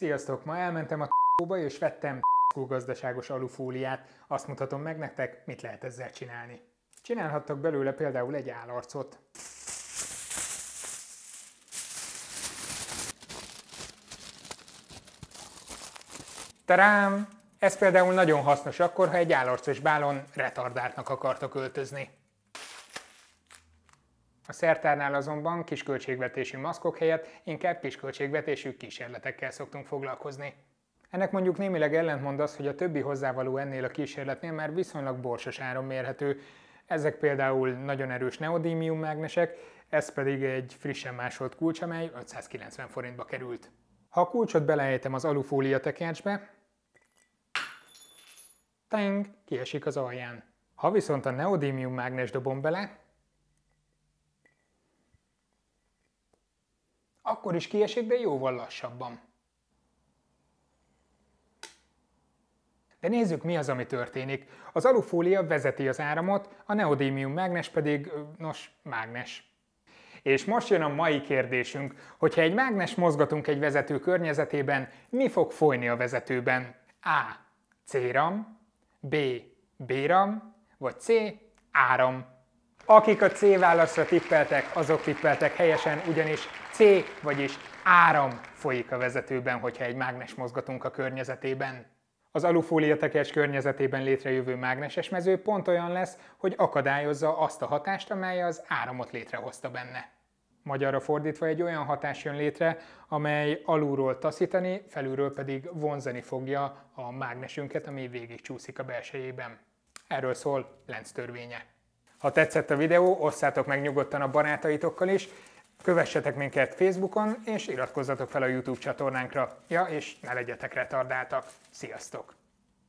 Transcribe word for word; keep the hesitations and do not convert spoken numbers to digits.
Sziasztok! Ma elmentem a t***ba és vettem t***ó gazdaságos alufóliát. Azt mutatom meg nektek, mit lehet ezzel csinálni. Csinálhattak belőle például egy állarcot. Tadám! Ez például nagyon hasznos akkor, ha egy állarcos bálon retardáltnak akartok öltözni. A szertárnál azonban kisköltségvetésű maszkok helyett inkább kisköltségvetésű kísérletekkel szoktunk foglalkozni. Ennek mondjuk némileg ellentmond az, hogy a többi hozzávaló ennél a kísérletnél már viszonylag borsos áron mérhető. Ezek például nagyon erős neodímium mágnesek, ez pedig egy frissen másolt kulcs, amely ötszázkilencven forintba került. Ha a kulcsot beleejtem az alufólia tekercsbe, tang, kiesik az alján. Ha viszont a neodímium mágnes dobom bele, akkor is kiesik, de jóval lassabban. De nézzük, mi az, ami történik. Az alufólia vezeti az áramot, a neodímium mágnes pedig, nos, mágnes. És most jön a mai kérdésünk, hogyha egy mágnes mozgatunk egy vezető környezetében, mi fog folyni a vezetőben? A. C-ram, B. B-ram, vagy C. áram. Akik a C válaszra tippeltek, azok tippeltek helyesen, ugyanis C, vagyis áram folyik a vezetőben, hogyha egy mágnes mozgatunk a környezetében. Az alufólia tekercs környezetében létrejövő mágneses mező pont olyan lesz, hogy akadályozza azt a hatást, amely az áramot létrehozta benne. Magyarra fordítva egy olyan hatás jön létre, amely alulról taszítani, felülről pedig vonzani fogja a mágnesünket, ami végigcsúszik a belsejében. Erről szól Lenz törvénye. Ha tetszett a videó, osszátok meg nyugodtan a barátaitokkal is, kövessetek minket Facebookon, és iratkozzatok fel a YouTube csatornánkra. Ja, és ne legyetek retardáltak. Sziasztok!